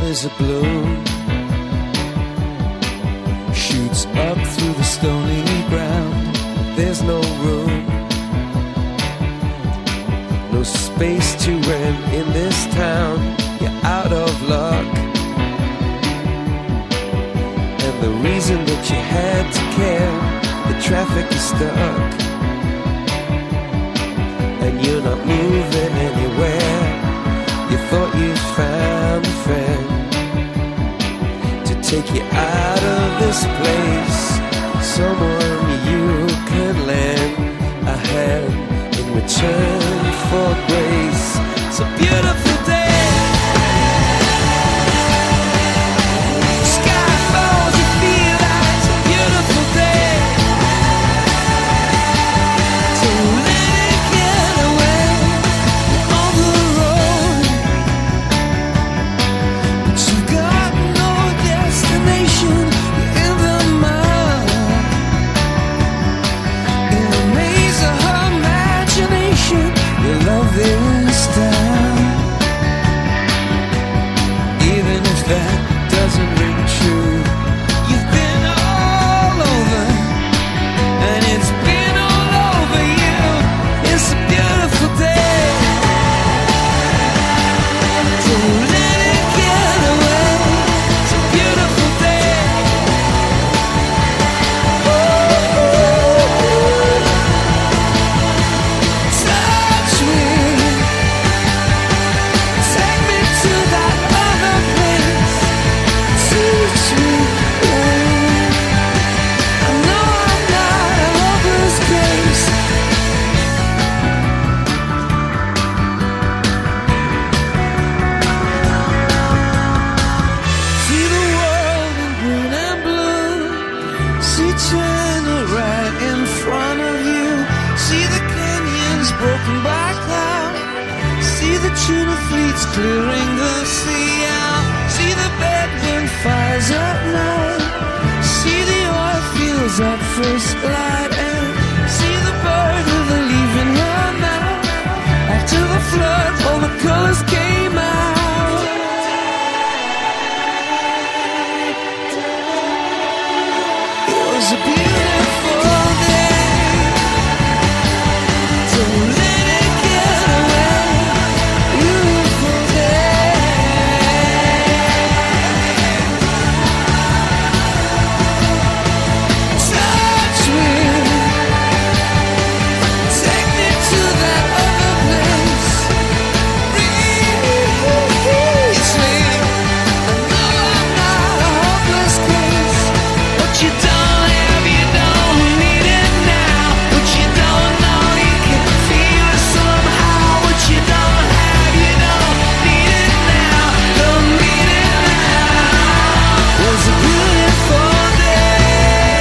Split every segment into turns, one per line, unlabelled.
as a balloon shoots up through the stony ground. There's no room, no space to rent in this town. You're out of luck, and the reason that you had to care, the traffic is stuck, and you're not moving anywhere. You thought you found a friend to take you out of this place, someone you could lend a hand in return for grace. It's a beautiful day. Sky falls, you feel like it's a beautiful day. So let it get away on the road, but you've got no destination. You're in the mud, in the maze of her imagination. Your love is down, even if that doesn't ring true. You've been all over, and it's been all over you. It's a beautiful day. Don't let it get away. It's a beautiful day. Touch me, take me to that other place. Teach me, I know I'm not a hopeless case. See the world in green and blue. See China right in front of you. See the canyons broken by cloud. See the tuna fleets clearing the sea out. See the bedroom fires at night. See the oil fields at first light. And see the bird with a leaf in her mouth. After the flood, all the colors came out. It was a beautiful day. Don't let it get away. Beautiful day. Touch me, take me to that other place. Reach me, I know I'm not a hopeless case. What you don't have, you don't need it now. What you don't know, you can feel it somehow. What you don't have, you don't need it now. Don't need it now. It was a beautiful day.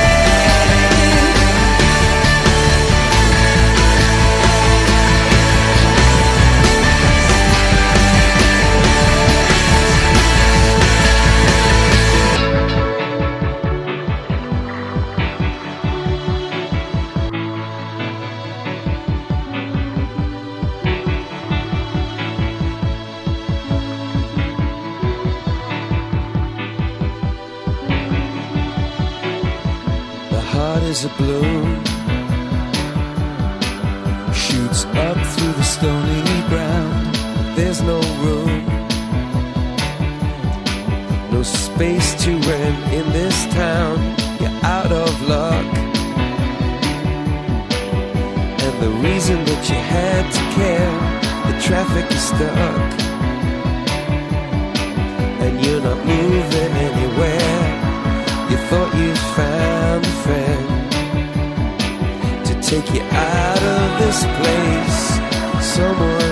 The heart is a balloon shoots up through the stony ground. There's no room, no space to rent in this town. You're out of luck, and the reason that you had to care, the traffic is stuck, and you're not moving anywhere. You thought you found a friend to take you out of this place, someone